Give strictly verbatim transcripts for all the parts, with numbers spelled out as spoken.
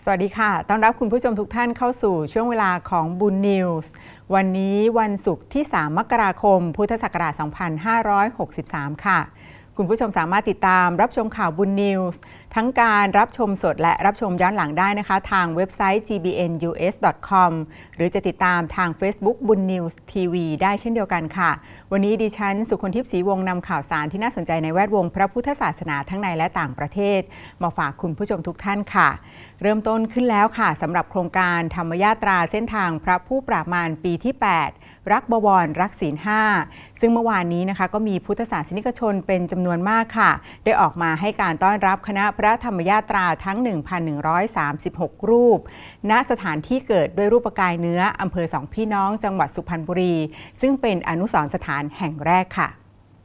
สวัสดีค่ะต้อนรับคุณผู้ชมทุกท่านเข้าสู่ช่วงเวลาของบุญนิวส์วันนี้วันศุกร์ที่สามมกราคมพุทธศักราชสองพันห้าร้อยหกสิบสามค่ะคุณผู้ชมสามารถติดตามรับชมข่าวบุญนิวส์ทั้งการรับชมสดและรับชมย้อนหลังได้นะคะทางเว็บไซต์ จี บี เอ็น ยู เอส ดอท คอม หรือจะติดตามทาง Facebook บุญนิวส์ทีวีได้เช่นเดียวกันค่ะวันนี้ดิฉันสุคนทิพย์ศรีวงศ์นำข่าวสารที่น่าสนใจในแวดวงพระพุทธศาสนาทั้งในและต่างประเทศมาฝากคุณผู้ชมทุกท่านค่ะเริ่มต้นขึ้นแล้วค่ะสำหรับโครงการธรรมยาตราเส้นทางพระผู้ปราบมารปีที่แปดรักบวรรักศีลห้าซึ่งเมื่อวานนี้นะคะก็มีพุทธศาสนิกชนเป็นจำนวนมากค่ะได้ออกมาให้การต้อนรับคณะพระธรรมยาตราทั้ง หนึ่งพันหนึ่งร้อยสามสิบหก รูปณสถานที่เกิดด้วยรูปกายเนื้ออำเภอสองพี่น้องจังหวัดสุพรรณบุรีซึ่งเป็นอนุสรณ์สถานแห่งแรกค่ะ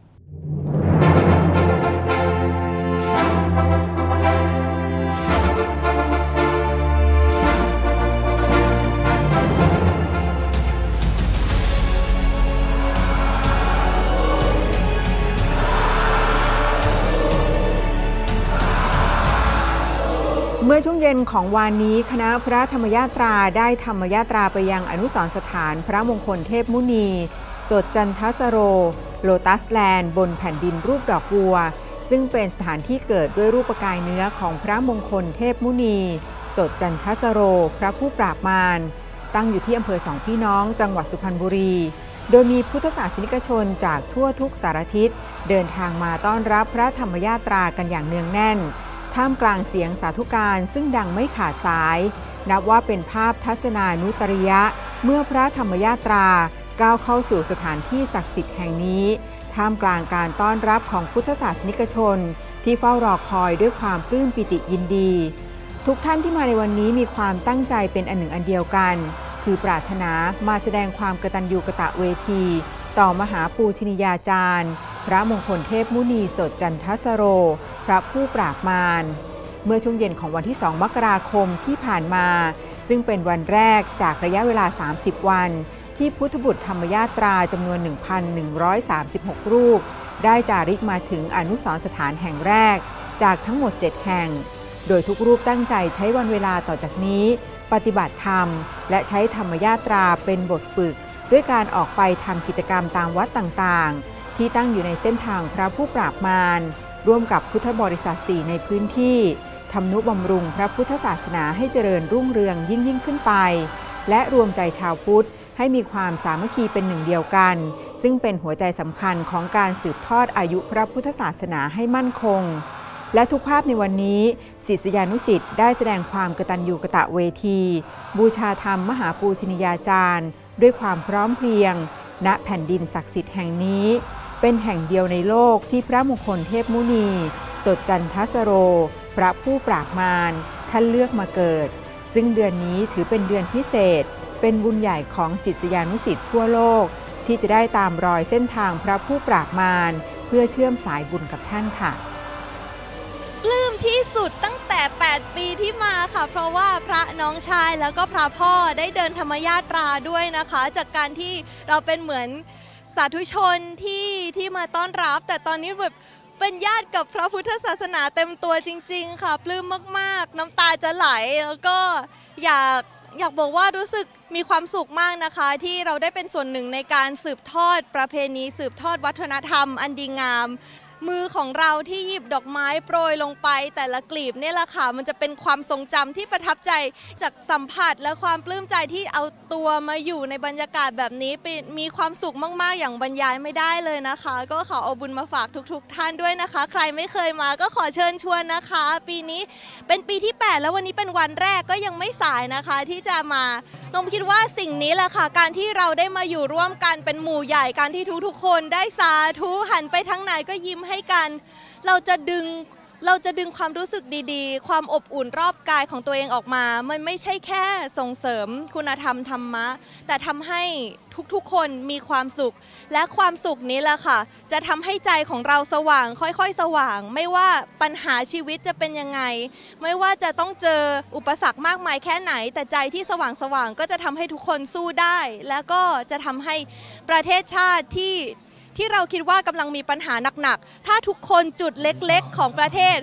เมื่อช่วงเย็นของวานนี้คณะพระธรรมยาตราได้ธรรมยาตราไปยังอนุสรณ์สถานพระมงคลเทพมุนีสดจันทสโรโลตัสแลนด์บนแผ่นดินรูปดอกบัวซึ่งเป็นสถานที่เกิดด้วยรูปกายเนื้อของพระมงคลเทพมุนีสดจันทสโรพระผู้ปราบมารตั้งอยู่ที่อำเภอสองพี่น้องจังหวัดสุพรรณบุรีโดยมีพุทธศาสนิกชนจากทั่วทุกสารทิศเดินทางมาต้อนรับพระธรรมยาตรากันอย่างเนืองแน่นท่ามกลางเสียงสาธุการซึ่งดังไม่ขาดสายนับว่าเป็นภาพทัศนานุตริยะเมื่อพระธรรมยาตราก้าวเข้าสู่สถานที่ศักดิ์สิทธิ์แห่งนี้ท่ามกลางการต้อนรับของพุทธศาสนิกชนที่เฝ้ารอคอยด้วยความปลื้มปิติยินดีทุกท่านที่มาในวันนี้มีความตั้งใจเป็นอันหนึ่งอันเดียวกันคือปรารถนามาแสดงความกตัญญูกตเวทีต่อมหาปูชนียาจารย์พระมงคลเทพมุนีสดจันทสโรพระผู้ปราบมารเมื่อช่วงเย็นของวันที่สองมกราคมที่ผ่านมาซึ่งเป็นวันแรกจากระยะเวลาสามสิบวันที่พุทธบุตรธรรมยาตราจำนวน หนึ่งพันหนึ่งร้อยสามสิบหก รูปได้จาริกมาถึงอนุสรณ์สถานแห่งแรกจากทั้งหมดเจ็ดแห่งโดยทุกรูปตั้งใจใช้วันเวลาต่อจากนี้ปฏิบัติธรรมและใช้ธรรมยาตราเป็นบทฝึกด้วยการออกไปทำกิจกรรมตามวัดต่างๆที่ตั้งอยู่ในเส้นทางพระผู้ปราบมารร่วมกับพุทธบริษัทสี่ในพื้นที่ทำนุบำรุงพระพุทธศาสนาให้เจริญรุ่งเรืองยิ่งยิ่งขึ้นไปและรวมใจชาวพุทธให้มีความสามัคคีเป็นหนึ่งเดียวกันซึ่งเป็นหัวใจสำคัญของการสืบทอดอายุพระพุทธศาสนาให้มั่นคงและทุกภาพในวันนี้ศิษยานุศิษย์ได้แสดงความกตัญญูกตเวทีบูชาธรรมมหาปูชนียาจารย์ด้วยความพร้อมเพรียงณแผ่นดินศักดิ์สิทธิ์แห่งนี้เป็นแห่งเดียวในโลกที่พระมงคลเทพมุนีสดจันทสโรพระผู้ปราบมารท่านเลือกมาเกิดซึ่งเดือนนี้ถือเป็นเดือนพิเศษเป็นบุญใหญ่ของศิษยานุศิษย์ทั่วโลกที่จะได้ตามรอยเส้นทางพระผู้ปราบมารเพื่อเชื่อมสายบุญกับท่านค่ะปลื้มที่สุดตั้งแต่แปดปีที่มาค่ะเพราะว่าพระน้องชายแล้วก็พระพ่อได้เดินธรรมยาตราด้วยนะคะจากการที่เราเป็นเหมือนสาธุชนที่ที่มาต้อนรับแต่ตอนนี้แบบเป็นญาติกับพระพุทธศาสนาเต็มตัวจริงๆค่ะปลื้มมากๆน้ำตาจะไหลแล้วก็อยากอยากบอกว่ารู้สึกมีความสุขมากนะคะที่เราได้เป็นส่วนหนึ่งในการสืบทอดประเพณีสืบทอดวัฒนธรรมอันดีงามมือของเราที่หยิบดอกไม้โปรยลงไปแต่ละกลีบนี่แหละค่ะมันจะเป็นความทรงจำที่ประทับใจจากสัมผัสและความปลื้มใจที่เอาตัวมาอยู่ในบรรยากาศแบบนี้มีความสุขมากๆอย่างบรรยายไม่ได้เลยนะคะก็ขอเอาบุญมาฝากทุกๆท่านด้วยนะคะใครไม่เคยมาก็ขอเชิญชวนนะคะปีนี้เป็นปีที่แปดแล้ววันนี้เป็นวันแรกก็ยังไม่สายนะคะที่จะมาลงคิดว่าสิ่งนี้แหละค่ะการที่เราได้มาอยู่ร่วมกันเป็นหมู่ใหญ่การที่ทุกๆคนได้สาธุหันไปทางไหนก็ยิ้มให้กันเราจะดึงเราจะดึงความรู้สึกดีๆความอบอุ่นรอบกายของตัวเองออกมามันไม่ใช่แค่ส่งเสริมคุณธรรมธรรมะแต่ทำให้ทุกๆคนมีความสุขและความสุขนี้แหละค่ะจะทำให้ใจของเราสว่างค่อยๆสว่างไม่ว่าปัญหาชีวิตจะเป็นยังไงไม่ว่าจะต้องเจออุปสรรคมากมายแค่ไหนแต่ใจที่สว่างๆก็จะทำให้ทุกคนสู้ได้และก็จะทำให้ประเทศชาติที่ ที่เราคิดว่ากำลังมีปัญหาหนักๆถ้าทุกคนจุดเล็กๆของประเทศ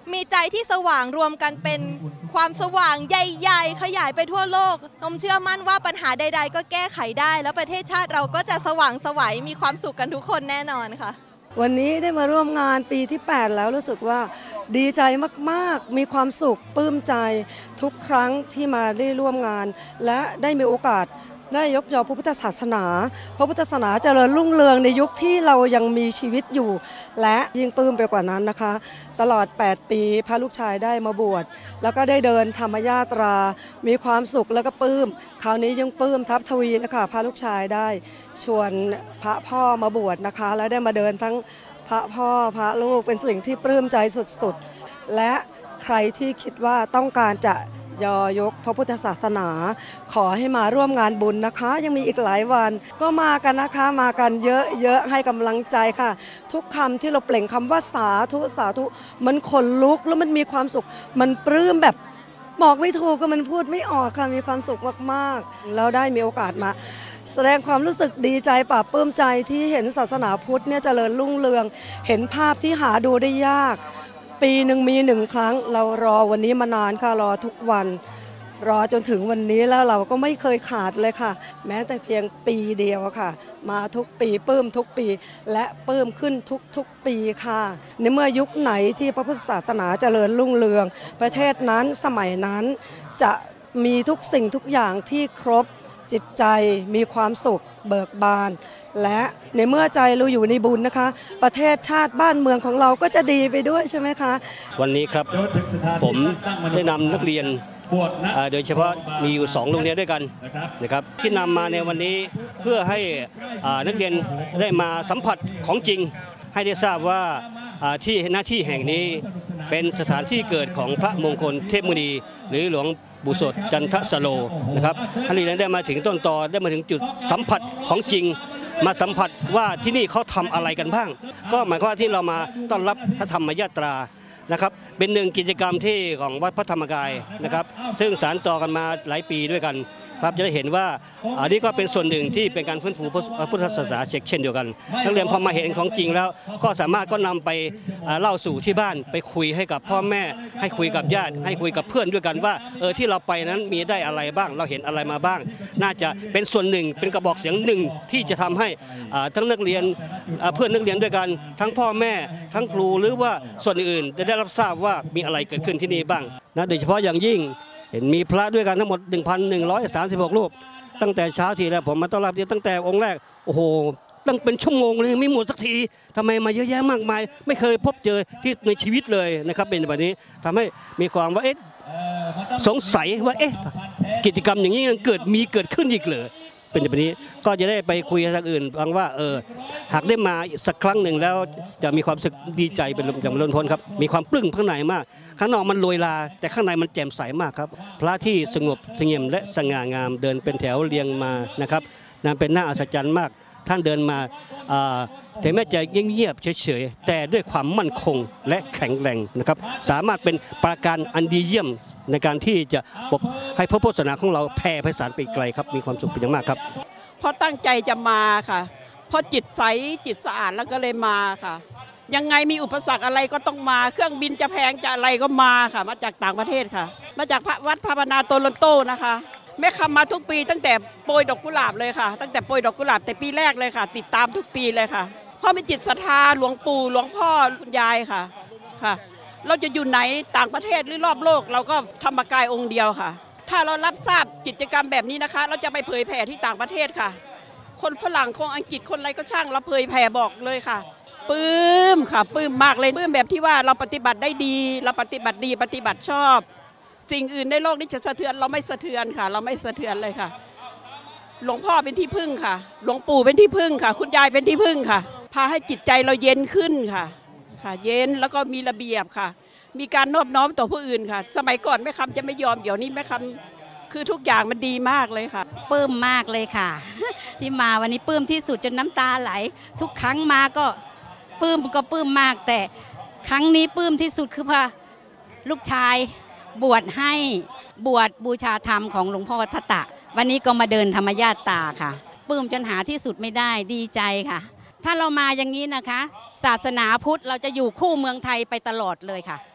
มีใจที่สว่างรวมกันเป็นความสว่างใหญ่ๆขยายไปทั่วโลกนมเชื่อมั่นว่าปัญหาใดๆก็แก้ไขได้แล้วประเทศชาติเราก็จะสว่างไสวมีความสุขกันทุกคนแน่นอนค่ะวันนี้ได้มาร่วมงานปีที่แปดแล้วรู้สึกว่าดีใจมากๆมีความสุขปลื้มใจทุกครั้งที่มาได้ร่วมงานและได้มีโอกาสได้ยกยอพระพุทธศาสนาพระพุทธศาสนาเจริญรุ่งเรืองในยุคที่เรายังมีชีวิตอยู่และยิ่งปลื้มไปกว่านั้นนะคะตลอดแปดปีพระลูกชายได้มาบวชแล้วก็ได้เดินธรรมญาตรามีความสุขแล้วก็ปลื้มคราวนี้ยังปลื้มทับทวีนะคะพระลูกชายได้ชวนพระพ่อมาบวชนะคะแล้วได้มาเดินทั้งพระพ่อพระลูกเป็นสิ่งที่ปลื้มใจสุดๆและใครที่คิดว่าต้องการจะยอยกพระพุทธศาสนาขอให้มาร่วมงานบุญนะคะยังมีอีกหลายวันก็มากันนะคะมากันเยอะๆให้กำลังใจค่ะทุกคำที่เราเปล่งคำว่าสาธุสาธุมันขนลุกแล้วมันมีความสุขมันปลื้มแบบบอกไม่ถูกก็มันพูดไม่ออกค่ะมีความสุขมากๆแล้วได้มีโอกาสมาแสดงความรู้สึกดีใจปลาบปลื้มใจที่เห็นศาสนาพุทธเนี่ยเจริญรุ่งเรืองเห็นภาพที่หาดูได้ยากปีหนึ่งมีหนึ่งครั้งเรารอวันนี้มานานค่ะรอทุกวันรอจนถึงวันนี้แล้วเราก็ไม่เคยขาดเลยค่ะแม้แต่เพียงปีเดียวค่ะมาทุกปีปลื้มทุกปีและปลื้มขึ้นทุกๆปีค่ะในเมื่อยุคไหนที่พระพุทธศาสนาเจริญรุ่งเรืองประเทศนั้นสมัยนั้นจะมีทุกสิ่งทุกอย่างที่ครบจิตใจมีความสุขเบิกบานและในเมื่อใจเราอยู่ในบุญนะคะประเทศชาติบ้านเมืองของเราก็จะดีไปด้วยใช่ไหมคะวันนี้ครับผมได้นำนักเรียนโดยเฉพาะมีอยู่สองโรงเรียนด้วยกันนะครับที่นำมาในวันนี้เพื่อให้นักเรียนได้มาสัมผัสของจริงให้ได้ทราบว่าที่หน้าที่แห่งนี้เป็นสถานที่เกิดของพระมงคลเทพมุนีหรือหลวงปู่สดจันทสโลนะครับท่านเรียนได้มาถึงต้นตอได้มาถึงจุดสัมผัสของจริงมาสัมผัสว่าที่นี่เขาทำอะไรกันบ้างก็หมายความว่าที่เรามาต้อนรับพระธรรมยาตรานะครับเป็นหนึ่งกิจกรรมที่ของวัดพระธรรมกายนะครับซึ่งสานต่อกันมาหลายปีด้วยกันครับจะได้เห็นว่าอันนี้ก็เป็นส่วนหนึ่งที่เป็นการฟื้นฟูพระพุทธศาสนาเช่นเดียวกันนักเรียนพอมาเห็นของจริงแล้วก็สามารถก็นำไปเล่าสู่ที่บ้านไปคุยให้กับพ่อแม่ให้คุยกับญาติให้คุยกับเพื่อนด้วยกันว่าเออที่เราไปนั้นมีได้อะไรบ้างเราเห็นอะไรมาบ้างน่าจะเป็นส่วนหนึ่งเป็นกระบอกเสียงหนึ่งที่จะทำให้ทั้งนักเรียนเพื่อนนักเรียนด้วยกันทั้งพ่อแม่ทั้งครูหรือว่าส่วนอื่นจะได้รับทราบว่ามีอะไรเกิดขึ้นที่นี่บ้างนะโดยเฉพาะอย่างยิ่งเห็นมีพระด้วยกันทั้งหมด หนึ่งพันหนึ่งร้อยสามสิบหก รูปตั้งแต่เช้าทีแล้วผมมาต้อนรับตั้งแต่องค์แรกโอ้โหตั้งเป็นชั่วโมงเลยไม่หมดสักทีทำไมมาเยอะแยะมากมายไม่เคยพบเจอที่ในชีวิตเลยนะครับเป็นแบบนี้ทำให้มีความว่าเอ๊ะสงสัยว่าเอ๊ะกิจกรรมอย่างนี้เกิดมีเกิดขึ้นอีกเหรอเป็นแบบนี้ก็จะได้ไปคุยกับทางอื่นฟังว่าเออหากได้มาสักครั้งหนึ่งแล้วจะมีความสึกดีใจเป็นอย่างล้นพ้นครับมีความปลื้มข้างในมากข้างนอกมันโรยลาแต่ข้างในมันแจ่มใสมากครับพระที่สงบเสงี่ยมและสง่างามเดินเป็นแถวเรียงมานะครับนั่นเป็นน่าอัศจรรย์มากท่านเดินมาแต่แม้จะเงียบๆเฉยๆแต่ด้วยความมั่นคงและแข็งแรงนะครับสามารถเป็นปราการอันดีเยี่ยมในการที่จะให้พระพุทธศาสนาของเราแผ่ไพศาลไปไกลครับมีความสุขเป็นอย่างมากครับเพราะตั้งใจจะมาค่ะเพราะจิตใสจิตสะอาดแล้วก็เลยมาค่ะยังไงมีอุปสรรคอะไรก็ต้องมาเครื่องบินจะแพงจะอะไรก็มาค่ะมาจากต่างประเทศค่ะมาจากวัดพระพนาโตลอนโตนะคะแม่คำมาทุกปีตั้งแต่โปรยดอกกุหลาบเลยค่ะตั้งแต่โปรยดอกกุหลาบแต่ปีแรกเลยค่ะติดตามทุกปีเลยค่ะเพราะมีจิตศรัทธาหลวงปู่หลวงพ่อคุณยายค่ะค่ะเราจะอยู่ไหนต่างประเทศหรือรอบโลกเราก็ธรรมกายองค์เดียวค่ะถ้าเรารับทราบกิจกรรมแบบนี้นะคะเราจะไปเผยแผ่ที่ต่างประเทศค่ะคนฝรั่งคนอังกฤษคนอะไรก็ช่างเราเผยแผ่บอกเลยค่ะปลื้มค่ะปลื้มมากเลยปลื้มแบบที่ว่าเราปฏิบัติได้ดีเราปฏิบัติดีปฏิบัติชอบสิ่งอื่นในโลกนี้จะสะเทือนเราไม่สะเทือนค่ะเราไม่สะเทือนเลยค่ะหลวงพ่อเป็นที่พึ่งค่ะหลวงปู่เป็นที่พึ่งค่ะคุณยายเป็นที่พึ่งค่ะพาให้จิตใจเราเย็นขึ้นค่ะค่ะเย็นแล้วก็มีระเบียบค่ะมีการนอบน้อมต่อผู้อื่นค่ะสมัยก่อนแม่คำจะไม่ยอมเดี๋ยวนี้แม่คำคือทุกอย่างมันดีมากเลยค่ะปลื้มมากเลยค่ะที่มาวันนี้ปลื้มที่สุดจนน้ำตาไหลทุกครั้งมาก็ปลื้มก็ปลื้มมากแต่ครั้งนี้ปลื้มที่สุดคือพาลูกชายบวชให้บวชบูชาธรรมของหลวงพ่อทัตตะวันนี้ก็มาเดินธรรมญาตราค่ะปลื้มจนหาที่สุดไม่ได้ดีใจค่ะถ้าเรามาอย่างนี้นะคะศาสนาพุทธเราจะอยู่คู่เมืองไทยไปตลอดเลยค่ะ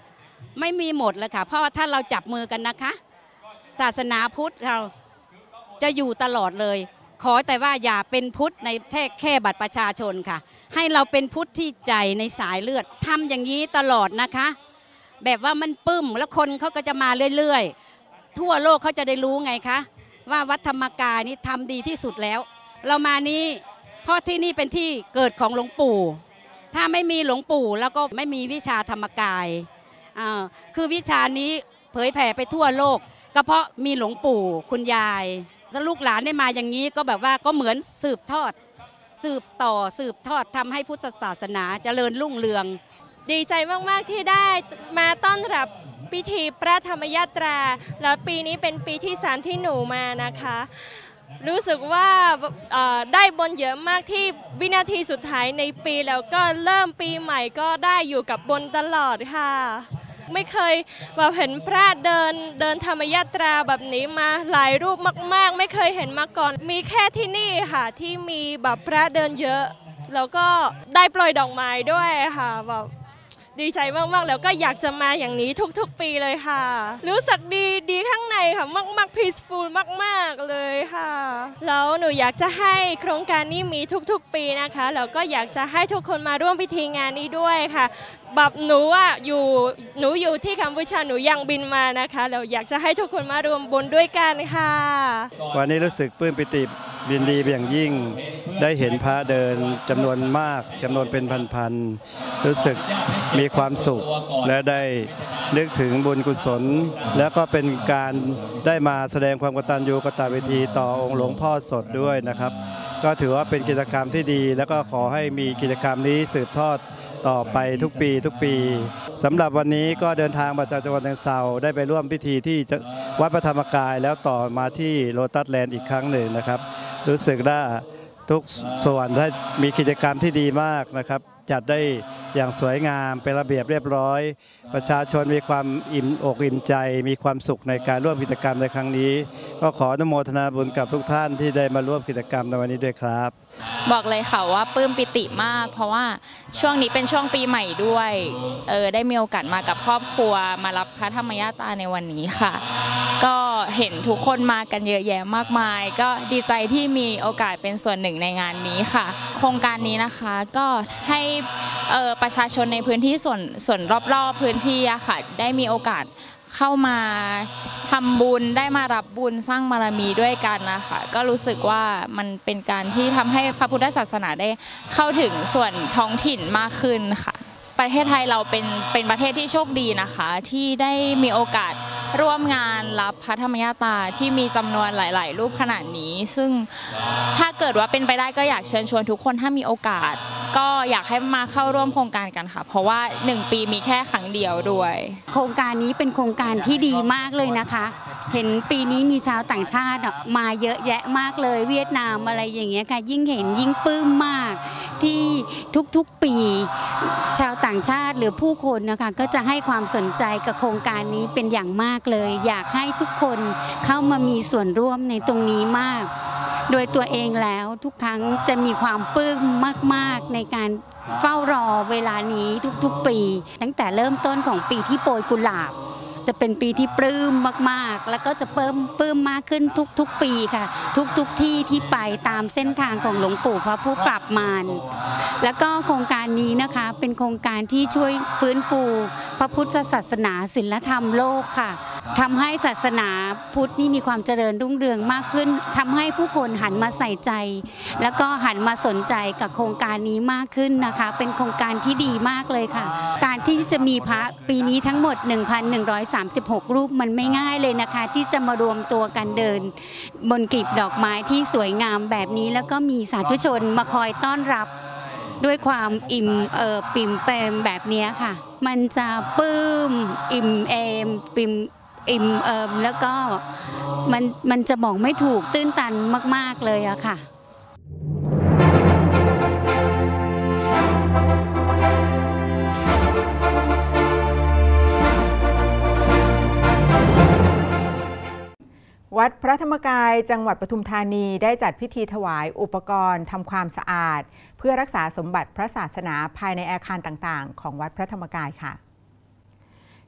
ไม่มีหมดเลยค่ะเพราะว่าถ้าเราจับมือกันนะคะศาสนาพุทธเราจะอยู่ตลอดเลยขอแต่ว่าอย่าเป็นพุทธในแค่แค่บัตรประชาชนค่ะให้เราเป็นพุทธที่ใจในสายเลือดทำอย่างนี้ตลอดนะคะแบบว่ามันปึ้มแล้วคนเขาก็จะมาเรื่อยๆทั่วโลกเขาจะได้รู้ไงคะว่าวัดธรรมกายนี่ทำดีที่สุดแล้วเรามานี้เพราะที่นี่เป็นที่เกิดของหลวงปู่ถ้าไม่มีหลวงปู่แล้วก็ไม่มีวิชาธรรมกายอ่าคือวิชานี้เผยแผ่ไปทั่วโลกก็เพราะมีหลวงปู่คุณยายแล้วลูกหลานได้มาอย่างนี้ก็แบบว่าก็เหมือนสืบทอดสืบต่อสืบทอดทำให้พุทธศาสนาเจริญรุ่งเรืองดีใจมากๆที่ได้มาต้อนรับพิธีพระธรรมยาตราแล้วปีนี้เป็นปีที่สามที่หนูมานะคะรู้สึกว่าได้บุญเยอะมากที่วินาทีสุดท้ายในปีแล้วก็เริ่มปีใหม่ก็ได้อยู่กับบุญตลอดค่ะไม่เคยแบบเห็นพระเดินเดินธรรมยาตราแบบนี้มาหลายรูปมากๆไม่เคยเห็นมาก่อนมีแค่ที่นี่ค่ะที่มีแบบพระเดินเยอะแล้วก็ได้ปล่อยดอกไม้ด้วยค่ะแบบดีใจมากๆแล้วก็อยากจะมาอย่างนี้ทุกๆปีเลยค่ะรู้สึกดีดีข้างในค่ะมากๆ peaceful มากๆเลยค่ะแล้วหนูอยากจะให้โครงการนี้มีทุกๆปีนะคะแล้วก็อยากจะให้ทุกคนมาร่วมพิธีงานนี้ด้วยค่ะแบบหนูอ่ะอยู่หนูอยู่ที่กัมพูชาหนูยังบินมานะคะแล้วอยากจะให้ทุกคนมารวมบุญด้วยกันค่ะวันนี้รู้สึกปลื้มปิติยินดีอย่างยิ่งได้เห็นพระเดินจำนวนมากจำนวนเป็นพันๆรู้สึกมีความสุขและได้นึกถึงบุญกุศลแล้วก็เป็นการได้มาแสดงความกตัญญูกตเวทีต่อองค์หลวงพ่อสดด้วยนะครับก็ถือว่าเป็นกิจกรรมที่ดีแล้วก็ขอให้มีกิจกรรมนี้สืบทอดต่อไปทุกปีทุกปีสำหรับวันนี้ก็เดินทางมาจากจังหวัดเชียงรายได้ไปร่วมพิธีที่วัดพระธรรมกายแล้วต่อมาที่โลตัสแลนด์อีกครั้งหนึ่งนะครับรู้สึกว่าทุกส่วนได้มีกิจกรรมที่ดีมากนะครับจัดได้อย่างสวยงามเป็นระเบียบเรียบร้อยประชาชนมีความอิ่มอกอิ่มใจมีความสุขในการร่วมกิจกรรมในครั้งนี้ก็ขออนุโมทนาบุญกับทุกท่านที่ได้มาร่วมกิจกรรมในวันนี้ด้วยครับบอกเลยค่ะว่าปลื้มปิติมากเพราะว่าช่วงนี้เป็นช่วงปีใหม่ด้วยเออได้มีโอกาสมากับครอบครัวมารับพระธรรมยาตราในวันนี้ค่ะก็เห็นทุกคนมากันเยอะแยะมากมายก็ดีใจที่มีโอกาสเป็นส่วนหนึ่งในงานนี้ค่ะโครงการนี้นะคะก็ให้ประชาชนในพื้นที่ส่วนส่วนรอบๆพื้นที่อะค่ะได้มีโอกาสเข้ามาทำบุญได้มารับบุญสร้างบารมีด้วยกันนะคะก็รู้สึกว่ามันเป็นการที่ทำให้พระพุทธศาสนาได้เข้าถึงส่วนท้องถิ่นมากขึ้นค่ะประเทศไทยเราเป็นเป็นประเทศที่โชคดีนะคะที่ได้มีโอกาสร่วมงานรับพระธรรมยาตราที่มีจำนวนหลายๆรูปขนาดนี้ซึ่งถ้าเกิดว่าเป็นไปได้ก็อยากเชิญชวนทุกคนถ้ามีโอกาสก็อยากให้มาเข้าร่วมโครงการกันค่ะเพราะว่าหนึ่งปีมีแค่ครั้งเดียวด้วยโครงการนี้เป็นโครงการที่ดีมากเลยนะคะเห็นปีนี้มีชาวต่างชาติมาเยอะแยะมากเลยเวียดนามอะไรอย่างเงี้ยค่ะยิ่งเห็นยิ่งปลื้มมากที่ทุกๆปีชาวต่างชาติหรือผู้คนนะคะก็จะให้ความสนใจกับโครงการนี้เป็นอย่างมากเลยอยากให้ทุกคนเข้ามามีส่วนร่วมในตรงนี้มากโดยตัวเองแล้วทุกครั้งจะมีความปลื้มมากๆในการเฝ้ารอเวลานี้ทุกๆปีตั้งแต่เริ่มต้นของปีที่โปรยกุหลาบจะเป็นปีที่ปลื้มมากๆแล้วก็จะเพิ่มปลื้มมากขึ้นทุกๆปีค่ะทุกๆที่ที่ไปตามเส้นทางของหลวงปู่พระผู้ปราบมารแล้วก็โครงการนี้นะคะเป็นโครงการที่ช่วยฟื้นฟูพระพุทธศาสนาศีลธรรมโลกค่ะทำให้ศาสนาพุทธนี่มีความเจริญรุ่งเรืองมากขึ้นทำให้ผู้คนหันมาใส่ใจแล้วก็หันมาสนใจกับโครงการนี้มากขึ้นนะคะเป็นโครงการที่ดีมากเลยค่ะการที่จะมีพระปีนี้ทั้งหมด หนึ่งพันหนึ่งร้อยสามสิบหก รูปมันไม่ง่ายเลยนะคะที่จะมารวมตัวกันเดินบนกลีบดอกไม้ที่สวยงามแบบนี้แล้วก็มีสาธุชนมาคอยต้อนรับด้วยความอิ่มเอิบปิ่มเปรมแบบนี้ค่ะมันจะปลื้มอิ่มเอมปิ่มอิ่มเอิมแล้วก็มันมันจะบอกไม่ถูกตื้นตันมากๆเลยอะค่ะวัดพระธรรมกายจังหวัดปทุมธานีได้จัดพิธีถวายอุปกรณ์ทำความสะอาดเพื่อรักษาสมบัติพระศาสนาภายในอาคารต่างๆของวัดพระธรรมกายค่ะ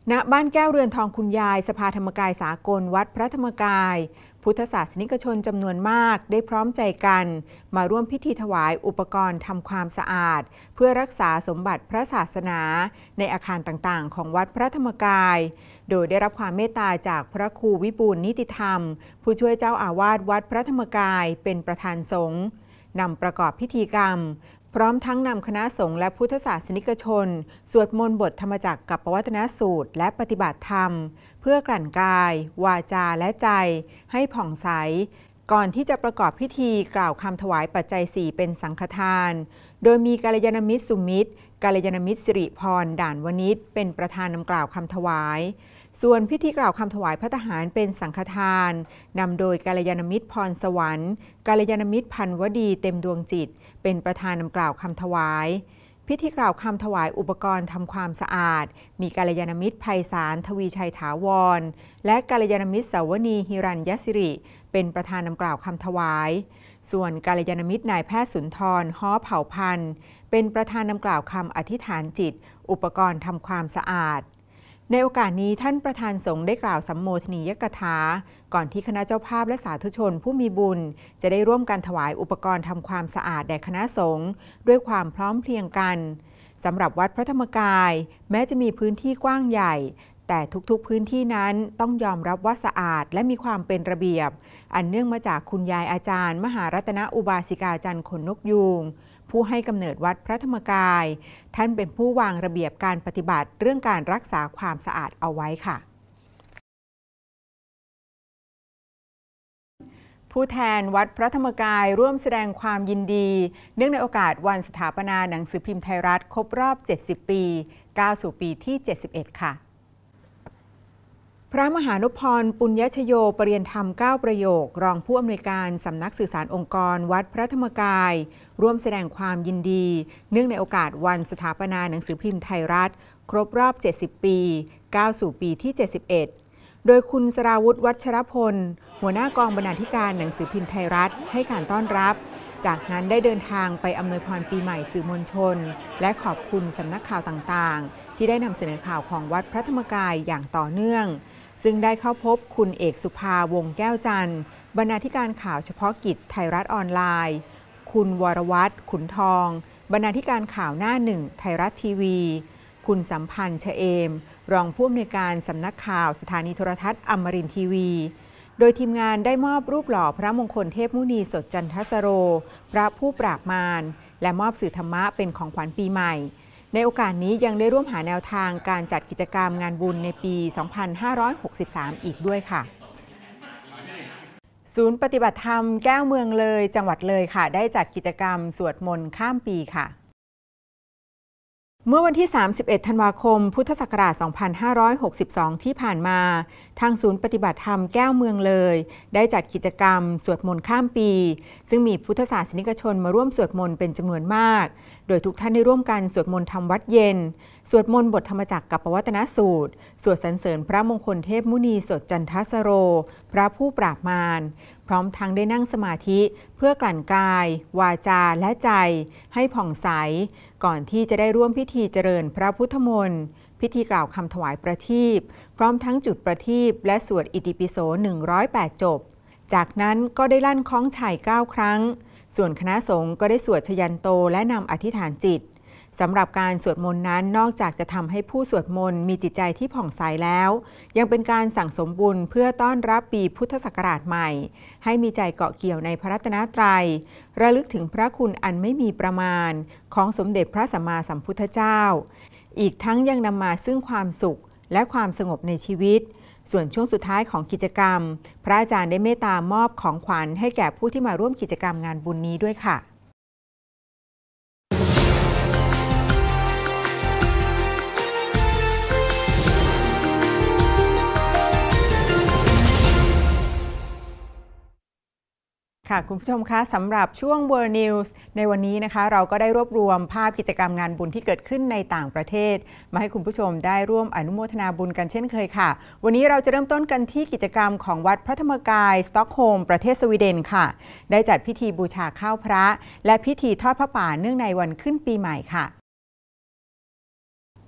ณบ้านแก้วเรือนทองคุณยายสภาธรรมกายสากลวัดพระธรรมกายพุทธศาสนิกชนจำนวนมากได้พร้อมใจกันมาร่วมพิธีถวายอุปกรณ์ทำความสะอาดเพื่อรักษาสมบัติพระศาสนาในอาคารต่างๆของวัดพระธรรมกายโดยได้รับความเมตตาจากพระครูวิบูลย์นิติธรรมผู้ช่วยเจ้าอาวาสวัดพระธรรมกายเป็นประธานสงฆ์นำประกอบพิธีกรรมพร้อมทั้งนำคณะสงฆ์และพุทธศาสนิกชนสวดมนต์บทธรรมจักรกัปปวัตนสูตรและปฏิบัติธรรมเพื่อกลั่นกายวาจาและใจให้ผ่องใสก่อนที่จะประกอบพิธีกล่าวคำถวายปัจจัยสี่เป็นสังฆทานโดยมีกัลยาณมิตรสุมิตรกัลยาณมิตรสิริพรด่านวณิชเป็นประธานนำกล่าวคำถวายส่วนพิธีกล่าวคำถวายพระทหารเป็นสังฆทานนำโดยกัลยาณมิตรพรสวรรค์กัลยาณมิตรพันวดีเต็มดวงจิตเป็นประธานนำกล่าวคำถวายพิธีกล่าวคำถวายอุปกรณ์ทำความสะอาดมีกัลยาณมิตรไพศาลทวีชัยถาวรและกัลยาณมิตรสาวนีหิรัญยศิริเป็นประธานนำกล่าวคำถวายส่วนกัลยาณมิตรนายแพทย์สุนทรฮ้อเผ่าพันธ์เป็นประธานนำกล่าวคำอธิษฐานจิตอุปกรณ์ทำความสะอาดในโอกาสนี้ท่านประธานสงฆ์ได้กล่าวสัมโมทนียกถาก่อนที่คณะเจ้าภาพและสาธุชนผู้มีบุญจะได้ร่วมกันถวายอุปกรณ์ทำความสะอาดแด่คณะสงฆ์ด้วยความพร้อมเพรียงกันสำหรับวัดพระธรรมกายแม้จะมีพื้นที่กว้างใหญ่แต่ทุกๆพื้นที่นั้นต้องยอมรับว่าสะอาดและมีความเป็นระเบียบอันเนื่องมาจากคุณยายอาจารย์มหารัตนอุบาสิกาจันทร์ขนนกยูงผู้ให้กำเนิดวัดพระธรรมกายท่านเป็นผู้วางระเบียบการปฏิบัติเรื่องการรักษาความสะอาดเอาไว้ค่ะผู้แทนวัดพระธรรมกายร่วมแสดงความยินดีเนื่องในโอกาสวันสถาปนาหนังสือพิมพ์ไทยรัฐครบรอบเจ็ดสิบปีก้าวสู่ปีที่เจ็ดสิบเอ็ดค่ะพระมหานุพรปุญญชโยปรริยนธรรมเก้าประโยครองผู้อำนวยการสำนักสื่อสารองค์กรวัดพระธรรมกายร่วมแสดงความยินดีเนื่องในโอกาสวันสถาปนาหนังสือพิมพ์ไทยรัฐครบรอบเจ็ดสิบปีก้าวสู่ปีที่เจ็ดสิบเอ็ดโดยคุณสราวุฒิวัชรพลหัวหน้ากองบรรณาธิการหนังสือพิมพ์ไทยรัฐให้การต้อนรับจากนั้นได้เดินทางไปอำนวยพรปีใหม่สื่อมวลชนและขอบคุณสำนักข่าวต่างๆที่ได้นำเสนอข่าวของวัดพระธรรมกายอย่างต่อเนื่องซึ่งได้เข้าพบคุณเอกสุภาวงศ์แก้วจันทร์บรรณาธิการข่าวเฉพาะกิจไทยรัฐออนไลน์คุณวรวัฒน์ขุนทองบรรณาธิการข่าวหน้าหนึ่งไทยรัฐทีวีคุณสัมพันธ์เฉเอมรองผู้อำนวยการสำนักข่าวสถานีโทรทัศน์อมรินทร์ทีวีโดยทีมงานได้มอบรูปหล่อพระมงคลเทพมุนีสดจันทสโรพระผู้ปราบมารและมอบสื่อธรรมะเป็นของขวัญปีใหม่ในโอกาสนี้ยังได้ร่วมหาแนวทางการจัดกิจกรรมงานบุญในปี สองพันห้าร้อยหกสิบสาม อีกด้วยค่ะศูนย์ปฏิบัติธรรมแก้วเมืองเลยจังหวัดเลยค่ะได้จัดกิจกรรมสวดมนต์ข้ามปีค่ะเมื่อวันที่สามสิบเอ็ดธันวาคมพุทธศักราชสองพันห้าร้อยหกสิบสองที่ผ่านมาทางศูนย์ปฏิบัติธรรมแก้วเมืองเลยได้จัดกิจกรรมสวดมนต์ข้ามปีซึ่งมีพุทธศาสนิกชนมาร่วมสวดมนต์เป็นจำนวนมากโดยทุกท่านได้ร่วมกันสวดมนต์ทำวัดเย็นสวดมนต์บทธรรมจักรกัปปวัตนสูตรสวดสรรเสริญพระมงคลเทพมุนีสดจันทสโรพระผู้ปราบมารพร้อมทั้งได้นั่งสมาธิเพื่อกลั่นกายวาจาและใจให้ผ่องใสก่อนที่จะได้ร่วมพิธีเจริญพระพุทธมนต์พิธีกล่าวคำถวายประทีปพร้อมทั้งจุดประทีปและสวดอิติปิโสหนึ่งร้อยแปดจบจากนั้นก็ได้ลั่นคล้องไฉเก้าครั้งส่วนคณะสงฆ์ก็ได้สวดชยันโตและนำอธิษฐานจิตสำหรับการสวดมนต์นั้นนอกจากจะทำให้ผู้สวดมนต์มีจิตใจที่ผ่องใสแล้วยังเป็นการสั่งสมบุญเพื่อต้อนรับปีพุทธศักราชใหม่ให้มีใจเกาะเกี่ยวในพระรัตนตรัยระลึกถึงพระคุณอันไม่มีประมาณของสมเด็จพระสัมมาสัมพุทธเจ้าอีกทั้งยังนำมาซึ่งความสุขและความสงบในชีวิตส่วนช่วงสุดท้ายของกิจกรรมพระอาจารย์ได้เมตตามอบของขวัญให้แก่ผู้ที่มาร่วมกิจกรรมงานบุญนี้ด้วยค่ะ ค่ะคุณผู้ชมคะสำหรับช่วง World News ในวันนี้นะคะเราก็ได้รวบรวมภาพกิจกรรมงานบุญที่เกิดขึ้นในต่างประเทศมาให้คุณผู้ชมได้ร่วมอนุโมทนาบุญกันเช่นเคยค่ะวันนี้เราจะเริ่มต้นกันที่กิจกรรมของวัดพระธรรมกายสต็อกโฮล์มประเทศสวีเดนค่ะได้จัดพิธีบูชาข้าวพระและพิธีทอดพระป่าเนื่องในวันขึ้นปีใหม่ค่ะ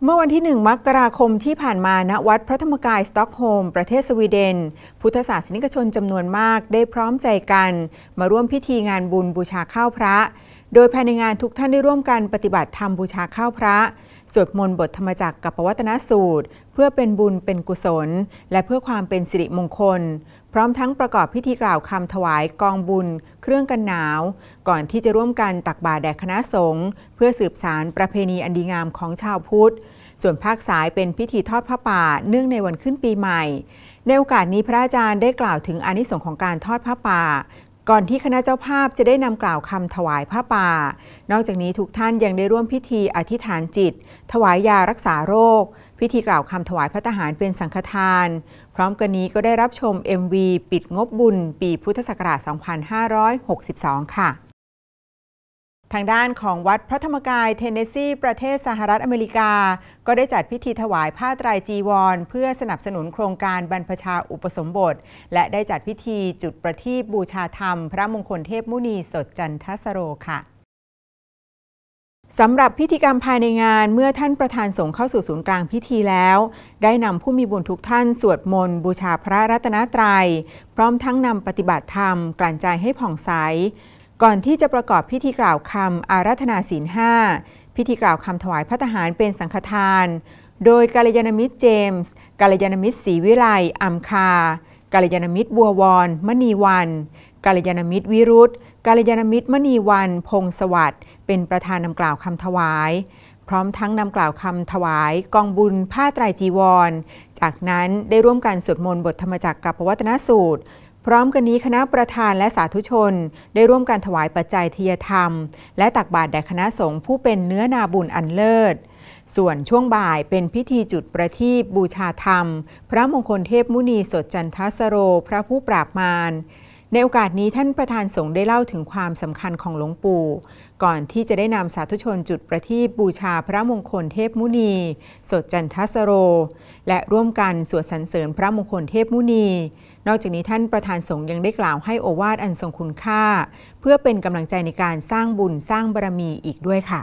เมื่อวันที่หนึ่งมกราคมที่ผ่านมาณวัดพระธรรมกายสต็อกโฮล์มประเทศสวีเดนพุทธศาสนิกชนจำนวนมากได้พร้อมใจกันมาร่วมพิธีงานบุญบูชาข้าวพระโดยภายในงานทุกท่านได้ร่วมกันปฏิบัติธรรมบูชาข้าวพระสวดมนต์บทธรรมจักรกัปปวัตนสูตรเพื่อเป็นบุญเป็นกุศลและเพื่อความเป็นสิริมงคลพร้อมทั้งประกอบพิธีกล่าวคำถวายกองบุญเครื่องกันหนาวก่อนที่จะร่วมกันตักบาตรแด่คณะสงฆ์เพื่อสืบสานประเพณีอันดีงามของชาวพุทธส่วนภาคสายเป็นพิธีทอดผ้าป่าเนื่องในวันขึ้นปีใหม่ในโอกาสนี้พระอาจารย์ได้กล่าวถึงอานิสงส์ของการทอดผ้าป่าก่อนที่คณะเจ้าภาพจะได้นำกล่าวคำถวายผ้าป่านอกจากนี้ทุกท่านยังได้ร่วมพิธีอธิษฐานจิตถวายยารักษาโรคพิธีกล่าวคำถวายพระทหารเป็นสังฆทานพร้อมกันนี้ก็ได้รับชม เอ็ม วี ปิดงบบุญปีพุทธศักราช สองพันห้าร้อยหกสิบสอง ค่ะทางด้านของวัดพระธรรมกายเทนเนสซีประเทศสหรัฐอเมริกาก็ได้จัดพิธีถวายผ้าไตรจีวรเพื่อสนับสนุนโครงการบรรพชาอุปสมบทและได้จัดพิธีจุดประทีปบูชาธรรมพระมงคลเทพมุนีสดจันทสโรค่ะสำหรับพิธีกรรมภายในงานเมื่อท่านประธานสงฆ์เข้าสู่ศูนย์กลางพิธีแล้วได้นำผู้มีบุญทุกท่านสวดมนต์บูชาพระรัตนตรัยพร้อมทั้งนำปฏิบัติธรรมกลั่นใจให้ผ่องใสก่อนที่จะประกอบพิธีกล่าวคำอาราธนาศีลห้าพิธีกล่าวคำถวายพระทหารเป็นสังฆทานโดยกัลยาณมิตรเจมส์กัลยาณมิตรศรีวิไลอัมคากัลยาณมิตรบัววรมณีวันกัลยาณมิตรวิรุธกัลยาณมิตรมณีวันพงศวัสดิ์เป็นประธานนำกล่าวคำถวายพร้อมทั้งนำกล่าวคำถวายกองบุญผ้าไตรจีวรจากนั้นได้ร่วมกันสวดมนต์บทธรรมจักรกัปปวัตนสูตรพร้อมกันนี้คณะประธานและสาธุชนได้ร่วมกันถวายปัจจัยทยธรรมและตักบาตรแด่คณะสงฆ์ผู้เป็นเนื้อนาบุญอันเลิศส่วนช่วงบ่ายเป็นพิธีจุดประทีปบูชาธรรมพระมงคลเทพมุนีสดจันทสโรพระผู้ปราบมารในโอกาสนี้ท่านประธานสงฆ์ได้เล่าถึงความสำคัญของหลวงปู่ก่อนที่จะได้นำสาธุชนจุดประทีปบูชาพระมงคลเทพมุนีสดจันทสโรและร่วมกันสวดสรรเสริญพระมงคลเทพมุนีนอกจากนี้ท่านประธานสงฆ์ยังได้กล่าวให้โอวาทอันทรงคุณค่าเพื่อเป็นกำลังใจในการสร้างบุญสร้างบารมีอีกด้วยค่ะ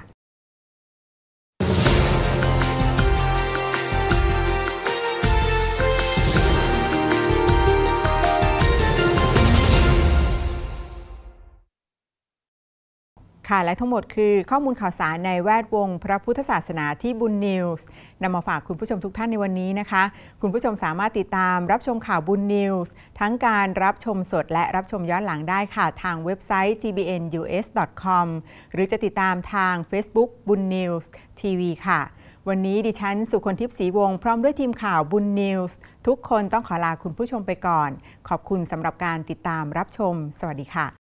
ค่ะและทั้งหมดคือข้อมูลข่าวสารในแวดวงพระพุทธศาสนาที่บุญนิวส์นำมาฝากคุณผู้ชมทุกท่านในวันนี้นะคะคุณผู้ชมสามารถติดตามรับชมข่าวบุญนิวส์ทั้งการรับชมสดและรับชมย้อนหลังได้ค่ะทางเว็บไซต์ จี บี เอ็น ยู เอส ดอท คอม หรือจะติดตามทาง Facebook บุญนิวส์ทีวีค่ะวันนี้ดิฉันสุคนทิพย์ศรีวงศ์พร้อมด้วยทีมข่าวบุญนิวส์ทุกคนต้องขอลาคุณผู้ชมไปก่อนขอบคุณสำหรับการติดตามรับชมสวัสดีค่ะ